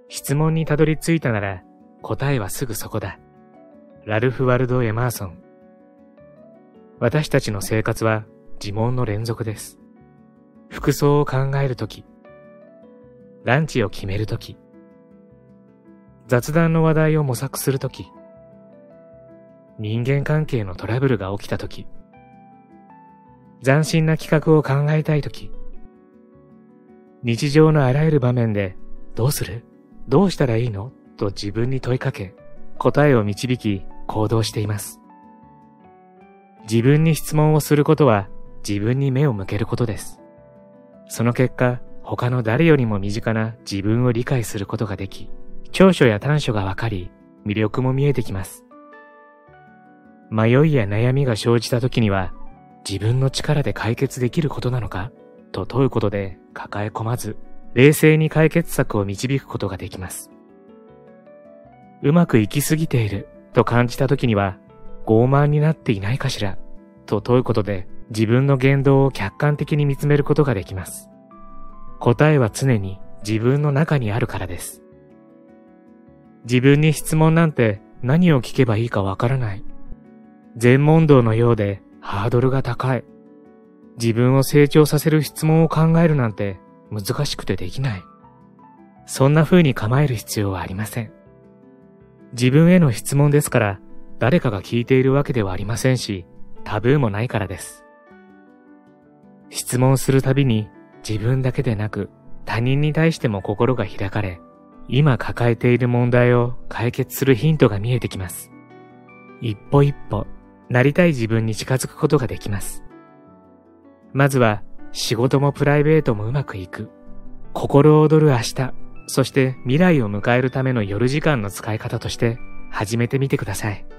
質問にたどり着いたなら答えはすぐそこだ。ラルフ・ワルド・エマーソン。私たちの生活は自問の連続です。服装を考えるとき、ランチを決めるとき、雑談の話題を模索するとき、人間関係のトラブルが起きたとき、斬新な企画を考えたいとき、日常のあらゆる場面でどうする？どうしたらいいの？と自分に問いかけ、答えを導き行動しています。自分に質問をすることは自分に目を向けることです。その結果、他の誰よりも身近な自分を理解することができ、長所や短所がわかり、魅力も見えてきます。迷いや悩みが生じた時には、自分の力で解決できることなのかと問うことで抱え込まず、冷静に解決策を導くことができます。うまくいきすぎていると感じた時には、傲慢になっていないかしらと問うことで自分の言動を客観的に見つめることができます。答えは常に自分の中にあるからです。自分に質問なんて何を聞けばいいかわからない。全問答のようでハードルが高い。自分を成長させる質問を考えるなんて難しくてできない。そんな風に構える必要はありません。自分への質問ですから誰かが聞いているわけではありませんし、タブーもないからです。質問するたびに自分だけでなく他人に対しても心が開かれ、今抱えている問題を解決するヒントが見えてきます。一歩一歩、なりたい自分に近づくことができます。まずは仕事もプライベートもうまくいく。心躍る明日、そして未来を迎えるための夜時間の使い方として始めてみてください。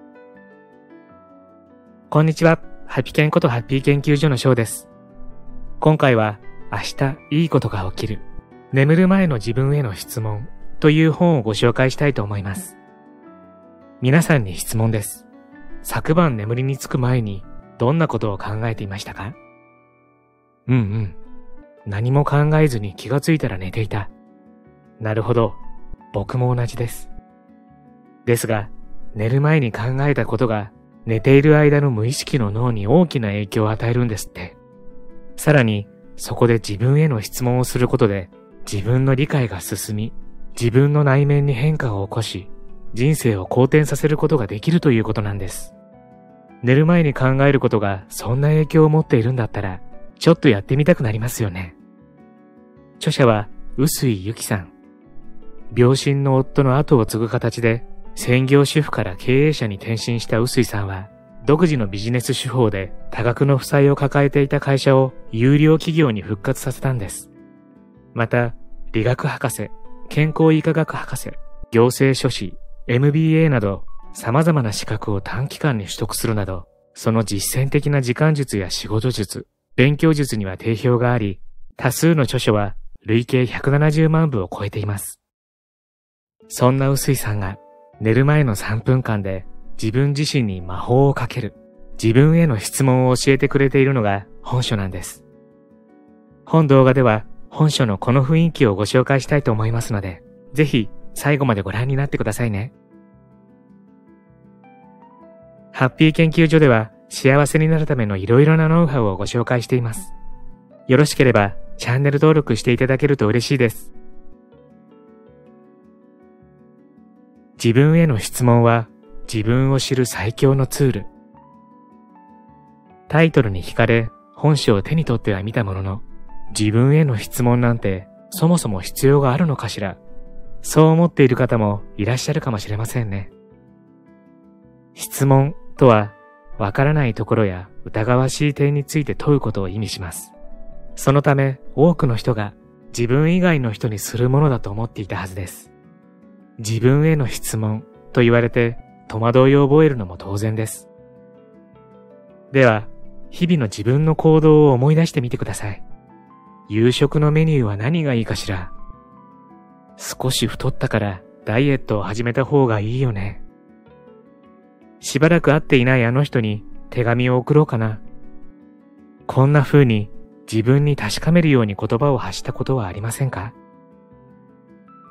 こんにちは。ハピケンことハッピー研究所のショウです。今回は明日いいことが起きる。眠る前の自分への質問という本をご紹介したいと思います。皆さんに質問です。昨晩眠りにつく前にどんなことを考えていましたか？何も考えずに気がついたら寝ていた。なるほど。僕も同じです。ですが、寝る前に考えたことが寝ている間の無意識の脳に大きな影響を与えるんですって。さらに、そこで自分への質問をすることで自分の理解が進み、自分の内面に変化を起こし、人生を好転させることができるということなんです。寝る前に考えることがそんな影響を持っているんだったら、ちょっとやってみたくなりますよね。著者は臼井由紀さん。病身の夫の後を継ぐ形で専業主婦から経営者に転身した臼井さんは、独自のビジネス手法で多額の負債を抱えていた会社を優良企業に復活させたんです。また、理学博士、健康医科学博士、行政書士、MBA など様々な資格を短期間に取得するなど、その実践的な時間術や仕事術、勉強術には定評があり、多数の著書は累計170万部を超えています。そんな臼井さんが寝る前の3分間で自分自身に魔法をかける、自分への質問を教えてくれているのが本書なんです。本動画では本書のこの雰囲気をご紹介したいと思いますので、ぜひ最後までご覧になってくださいね。ハッピー研究所では幸せになるためのいろいろなノウハウをご紹介しています。よろしければチャンネル登録していただけると嬉しいです。自分への質問は自分を知る最強のツール。タイトルに惹かれ本書を手に取ってはみたものの、自分への質問なんてそもそも必要があるのかしら。そう思っている方もいらっしゃるかもしれませんね。質問とは、わからないところや疑わしい点について問うことを意味します。そのため多くの人が自分以外の人にするものだと思っていたはずです。自分への質問と言われて戸惑いを覚えるのも当然です。では、日々の自分の行動を思い出してみてください。夕食のメニューは何がいいかしら。少し太ったからダイエットを始めた方がいいよね。しばらく会っていないあの人に手紙を送ろうかな。こんな風に自分に確かめるように言葉を発したことはありませんか？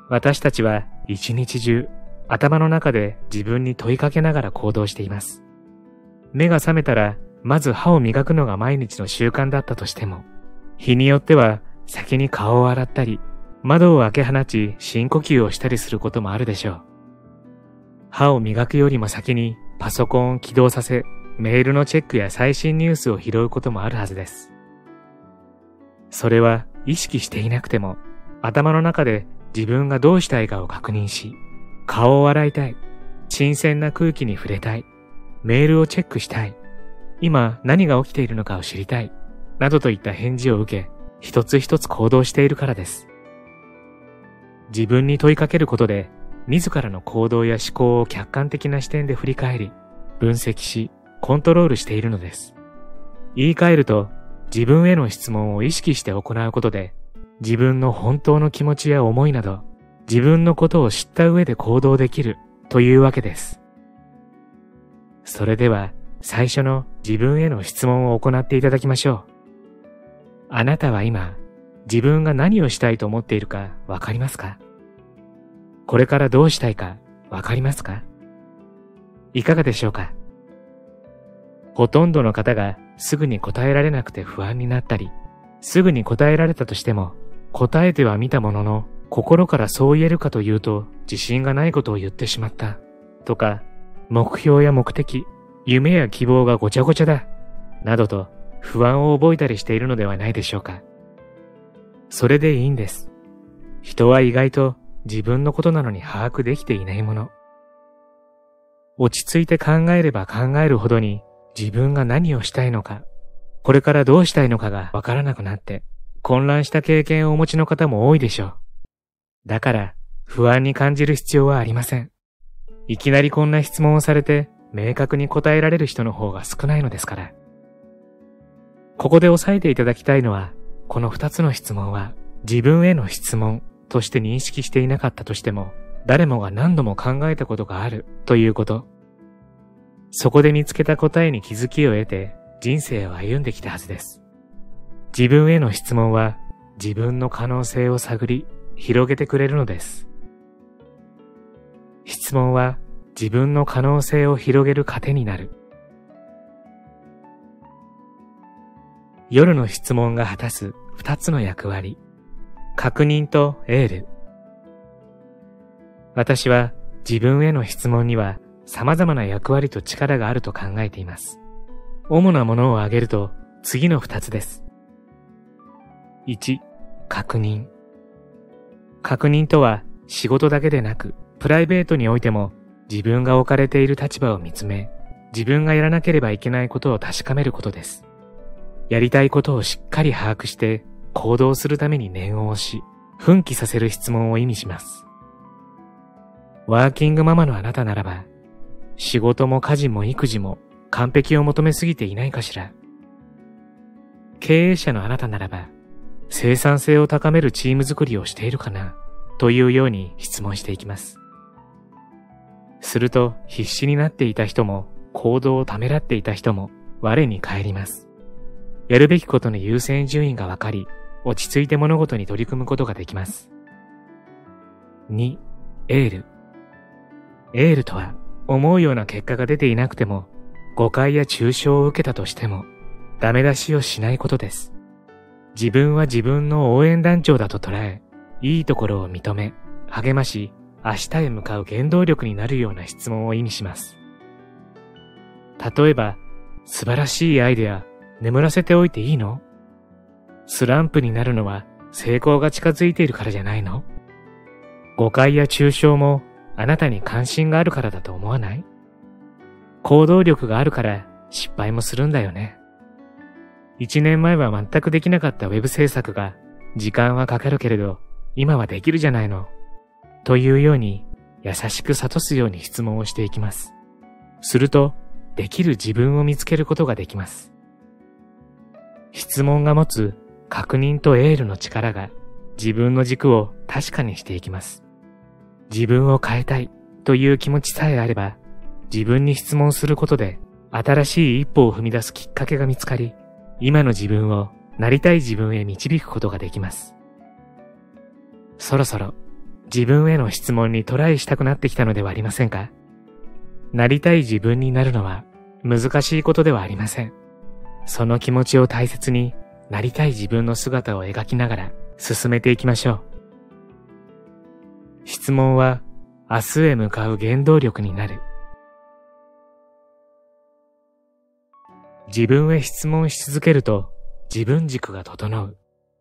私たちは一日中頭の中で自分に問いかけながら行動しています。目が覚めたらまず歯を磨くのが毎日の習慣だったとしても、日によっては先に顔を洗ったり、窓を開け放ち深呼吸をしたりすることもあるでしょう。歯を磨くよりも先にパソコンを起動させ、メールのチェックや最新ニュースを拾うこともあるはずです。それは意識していなくても、頭の中で自分がどうしたいかを確認し、顔を洗いたい、新鮮な空気に触れたい、メールをチェックしたい、今何が起きているのかを知りたい、などといった返事を受け、一つ一つ行動しているからです。自分に問いかけることで、自らの行動や思考を客観的な視点で振り返り、分析し、コントロールしているのです。言い換えると、自分への質問を意識して行うことで、自分の本当の気持ちや思いなど、自分のことを知った上で行動できるというわけです。それでは、最初の自分への質問を行っていただきましょう。あなたは今、自分が何をしたいと思っているかわかりますか？これからどうしたいかわかりますか？いかがでしょうか？ほとんどの方がすぐに答えられなくて不安になったり、すぐに答えられたとしても、答えてはみたものの、心からそう言えるかというと自信がないことを言ってしまった、とか、目標や目的、夢や希望がごちゃごちゃだ、などと不安を覚えたりしているのではないでしょうか。それでいいんです。人は意外と自分のことなのに把握できていないもの。落ち着いて考えれば考えるほどに自分が何をしたいのか、これからどうしたいのかがわからなくなって混乱した経験をお持ちの方も多いでしょう。だから不安に感じる必要はありません。いきなりこんな質問をされて明確に答えられる人の方が少ないのですから。ここで押さえていただきたいのは、この2つの質問は自分への質問として認識していなかったとしても、誰もが何度も考えたことがあるということ。そこで見つけた答えに気づきを得て人生を歩んできたはずです。自分への質問は自分の可能性を探り、広げてくれるのです。質問は自分の可能性を広げる糧になる。夜の質問が果たす2つの役割。確認とエール。私は自分への質問には様々な役割と力があると考えています。主なものを挙げると次の2つです。1、確認。確認とは仕事だけでなくプライベートにおいても自分が置かれている立場を見つめ、自分がやらなければいけないことを確かめることです。やりたいことをしっかり把握して行動するために念を押し、奮起させる質問を意味します。ワーキングママのあなたならば、仕事も家事も育児も完璧を求めすぎていないかしら。経営者のあなたならば、生産性を高めるチーム作りをしているかなというように質問していきます。すると必死になっていた人も行動をためらっていた人も我に返ります。やるべきことの優先順位がわかり、落ち着いて物事に取り組むことができます。2、エール。エールとは思うような結果が出ていなくても、誤解や中傷を受けたとしても、ダメ出しをしないことです。自分は自分の応援団長だと捉え、いいところを認め、励まし、明日へ向かう原動力になるような質問を意味します。例えば、素晴らしいアイデア、眠らせておいていいの？スランプになるのは成功が近づいているからじゃないの？誤解や中傷もあなたに関心があるからだと思わない？行動力があるから失敗もするんだよね。1年前は全くできなかったウェブ制作が時間はかかるけれど今はできるじゃないの。というように優しく諭すように質問をしていきます。するとできる自分を見つけることができます。質問が持つ確認とエールの力が自分の軸を確かにしていきます。自分を変えたいという気持ちさえあれば自分に質問することで新しい一歩を踏み出すきっかけが見つかり、今の自分をなりたい自分へ導くことができます。そろそろ自分への質問にトライしたくなってきたのではありませんか？なりたい自分になるのは難しいことではありません。その気持ちを大切になりたい自分の姿を描きながら進めていきましょう。質問は明日へ向かう原動力になる。自分へ質問し続けると自分軸が整う。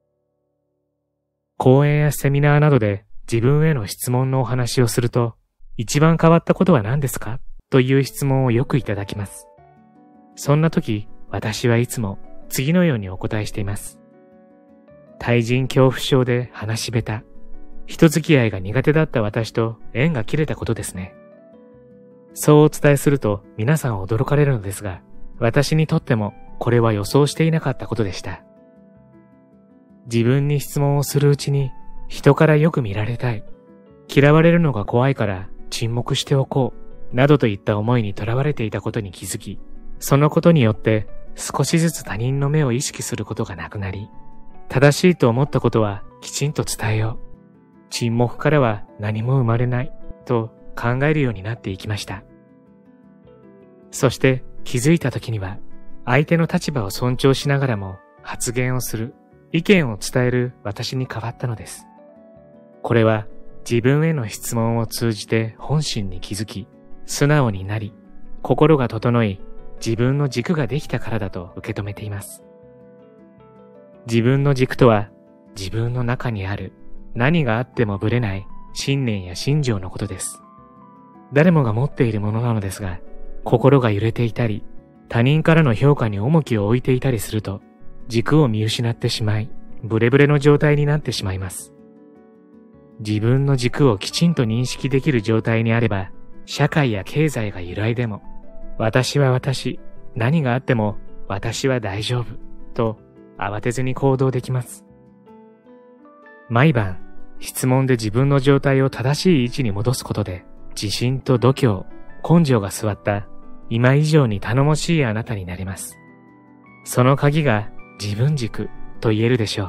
講演やセミナーなどで自分への質問のお話をすると、一番変わったことは何ですか？という質問をよくいただきます。そんな時、私はいつも次のようにお答えしています。対人恐怖症で話し下手。人付き合いが苦手だった私と縁が切れたことですね。そうお伝えすると皆さん驚かれるのですが、私にとってもこれは予想していなかったことでした。自分に質問をするうちに、人からよく見られたい。嫌われるのが怖いから沈黙しておこう。などといった思いにとらわれていたことに気づき、そのことによって少しずつ他人の目を意識することがなくなり、正しいと思ったことはきちんと伝えよう。沈黙からは何も生まれない。と考えるようになっていきました。そして気づいた時には、相手の立場を尊重しながらも発言をする、意見を伝える私に変わったのです。これは自分への質問を通じて本心に気づき、素直になり、心が整い、自分の軸ができたからだと受け止めています。自分の軸とは、自分の中にある何があってもぶれない信念や信条のことです。誰もが持っているものなのですが、心が揺れていたり、他人からの評価に重きを置いていたりすると、軸を見失ってしまい、ブレブレの状態になってしまいます。自分の軸をきちんと認識できる状態にあれば、社会や経済が揺らいでも、私は私、何があっても私は大丈夫、と慌てずに行動できます。毎晩、質問で自分の状態を正しい位置に戻すことで、自信と度胸、根性が座った今以上に頼もしいあなたになります。その鍵が自分軸と言えるでしょう。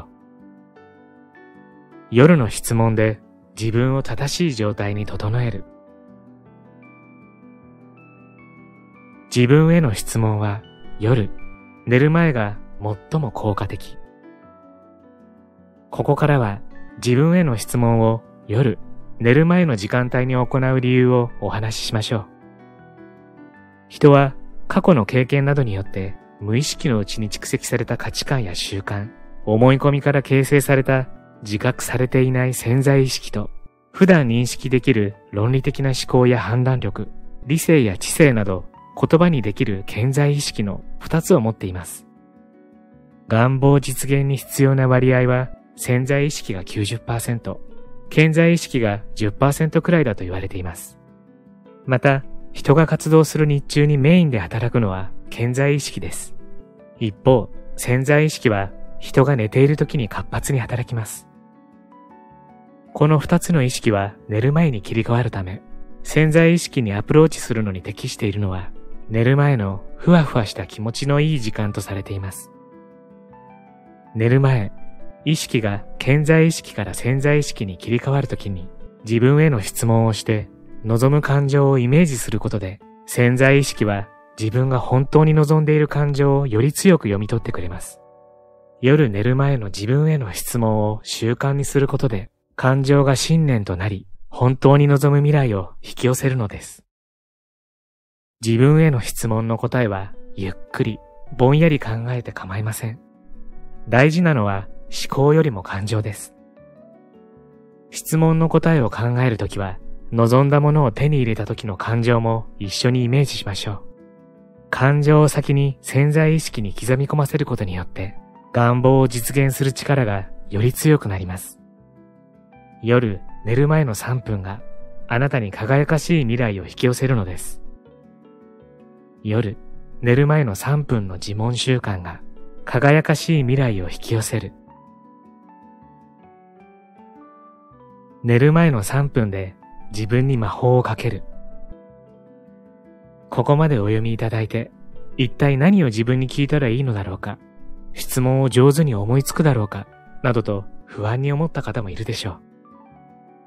夜の質問で自分を正しい状態に整える。自分への質問は夜、寝る前が最も効果的。ここからは自分への質問を夜、寝る前の時間帯に行う理由をお話ししましょう。人は過去の経験などによって無意識のうちに蓄積された価値観や習慣、思い込みから形成された自覚されていない潜在意識と、普段認識できる論理的な思考や判断力、理性や知性など言葉にできる顕在意識の2つを持っています。願望実現に必要な割合は潜在意識が 90%、顕在意識が 10% くらいだと言われています。また、人が活動する日中にメインで働くのは顕在意識です。一方、潜在意識は人が寝ている時に活発に働きます。この2つの意識は寝る前に切り替わるため、潜在意識にアプローチするのに適しているのは、寝る前のふわふわした気持ちのいい時間とされています。寝る前、意識が顕在意識から潜在意識に切り替わるときに、自分への質問をして、望む感情をイメージすることで、潜在意識は自分が本当に望んでいる感情をより強く読み取ってくれます。夜寝る前の自分への質問を習慣にすることで、感情が信念となり、本当に望む未来を引き寄せるのです。自分への質問の答えは、ゆっくり、ぼんやり考えて構いません。大事なのは思考よりも感情です。質問の答えを考えるときは、望んだものを手に入れた時の感情も一緒にイメージしましょう。感情を先に潜在意識に刻み込ませることによって、願望を実現する力がより強くなります。夜、寝る前の3分があなたに輝かしい未来を引き寄せるのです。夜、寝る前の3分の自問習慣が輝かしい未来を引き寄せる。寝る前の3分で自分に魔法をかける。ここまでお読みいただいて、一体何を自分に聞いたらいいのだろうか、質問を上手に思いつくだろうか、などと不安に思った方もいるでしょう。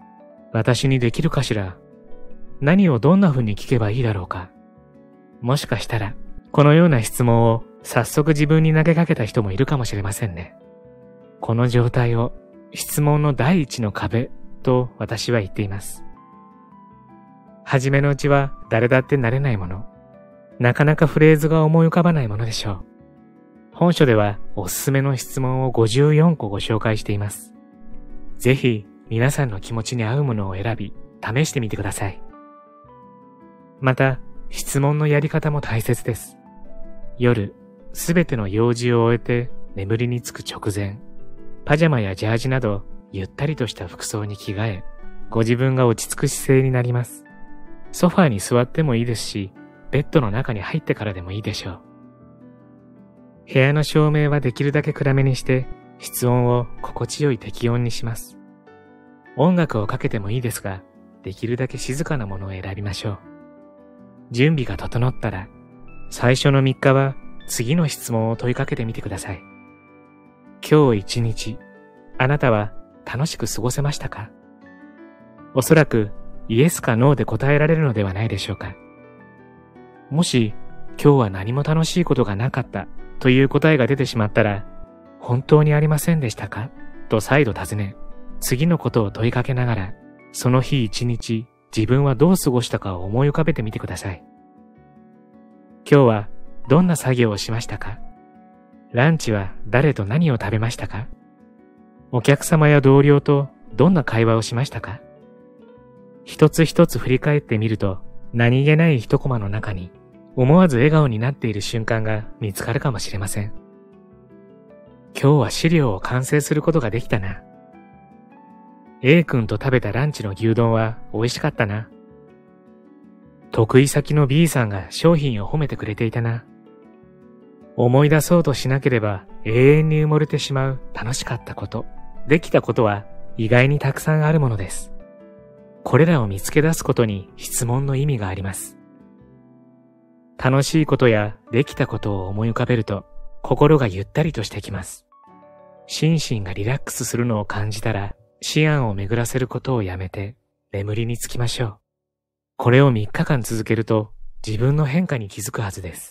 私にできるかしら？何をどんな風に聞けばいいだろうか？もしかしたら、このような質問を早速自分に投げかけた人もいるかもしれませんね。この状態を質問の第一の壁と私は言っています。はじめのうちは誰だってなれないもの、なかなかフレーズが思い浮かばないものでしょう。本書ではおすすめの質問を54個ご紹介しています。ぜひ皆さんの気持ちに合うものを選び、試してみてください。また、質問のやり方も大切です。夜、すべての用事を終えて眠りにつく直前、パジャマやジャージなどゆったりとした服装に着替え、ご自分が落ち着く姿勢になります。ソファーに座ってもいいですし、ベッドの中に入ってからでもいいでしょう。部屋の照明はできるだけ暗めにして、室温を心地よい適温にします。音楽をかけてもいいですが、できるだけ静かなものを選びましょう。準備が整ったら、最初の3日は次の質問を問いかけてみてください。今日一日、あなたは楽しく過ごせましたか？おそらくイエスかノーで答えられるのではないでしょうか。もし今日は何も楽しいことがなかったという答えが出てしまったら、本当にありませんでしたか？と再度尋ね、次のことを問いかけながら、その日一日自分はどう過ごしたかを思い浮かべてみてください。今日はどんな作業をしましたか？ランチは誰と何を食べましたか？お客様や同僚とどんな会話をしましたか？一つ一つ振り返ってみると、何気ない一コマの中に思わず笑顔になっている瞬間が見つかるかもしれません。今日は資料を完成することができたな。A 君と食べたランチの牛丼は美味しかったな。得意先の B さんが商品を褒めてくれていたな。思い出そうとしなければ永遠に埋もれてしまう楽しかったこと、できたことは意外にたくさんあるものです。これらを見つけ出すことに質問の意味があります。楽しいことやできたことを思い浮かべると心がゆったりとしてきます。心身がリラックスするのを感じたら思案を巡らせることをやめて眠りにつきましょう。これを3日間続けると自分の変化に気づくはずです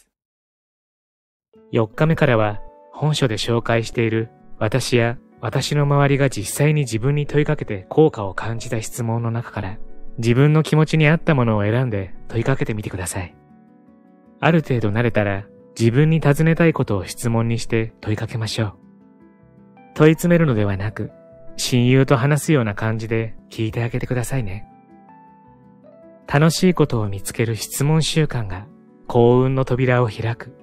。4日目からは本書で紹介している私や私の周りが実際に自分に問いかけて効果を感じた質問の中から自分の気持ちに合ったものを選んで問いかけてみてください。ある程度慣れたら自分に尋ねたいことを質問にして問いかけましょう。問い詰めるのではなく親友と話すような感じで聞いてあげてくださいね。楽しいことを見つける質問習慣が幸運の扉を開く。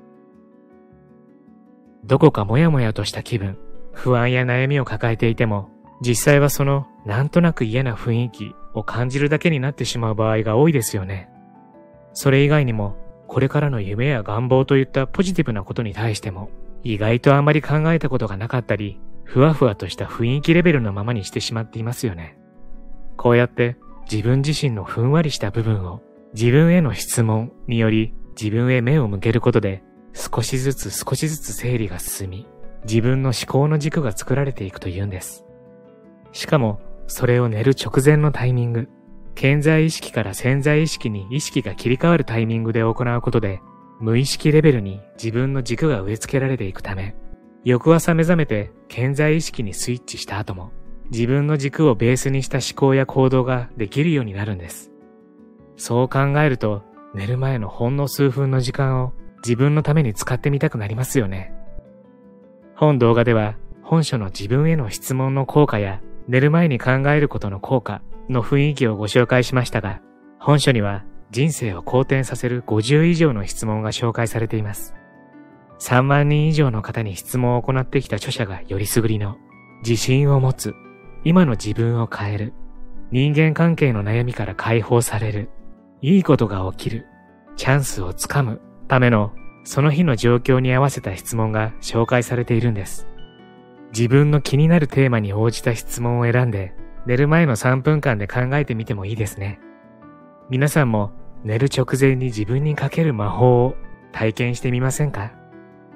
どこかもやもやとした気分、不安や悩みを抱えていても、実際はそのなんとなく嫌な雰囲気を感じるだけになってしまう場合が多いですよね。それ以外にも、これからの夢や願望といったポジティブなことに対しても、意外とあまり考えたことがなかったり、ふわふわとした雰囲気レベルのままにしてしまっていますよね。こうやって自分自身のふんわりした部分を自分への質問により自分へ目を向けることで少しずつ整理が進み、自分の思考の軸が作られていくというんです。しかもそれを寝る直前のタイミング、顕在意識から潜在意識に意識が切り替わるタイミングで行うことで無意識レベルに自分の軸が植え付けられていくため、翌朝目覚めて顕在意識にスイッチした後も自分の軸をベースにした思考や行動ができるようになるんです。そう考えると寝る前のほんの数分の時間を自分のために使ってみたくなりますよね。本動画では本書の自分への質問の効果や寝る前に考えることの効果の雰囲気をご紹介しましたが、本書には人生を好転させる50以上の質問が紹介されています。3万人以上の方に質問を行ってきた著者がよりすぐりの自信を持つ、今の自分を変える、人間関係の悩みから解放される、いいことが起きる、チャンスをつかむためのその日の状況に合わせた質問が紹介されているんです。自分の気になるテーマに応じた質問を選んで寝る前の3分間で考えてみてもいいですね。皆さんも寝る直前に自分にかける魔法を体験してみませんか？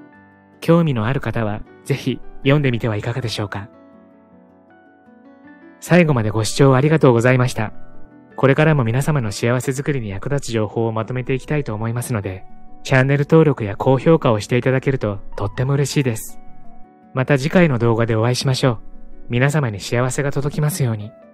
興味のある方はぜひ読んでみてはいかがでしょうか。 最後までご視聴ありがとうございました。これからも皆様の幸せづくりに役立つ情報をまとめていきたいと思いますので、チャンネル登録や高評価をしていただけるととっても嬉しいです。また次回の動画でお会いしましょう。皆様に幸せが届きますように。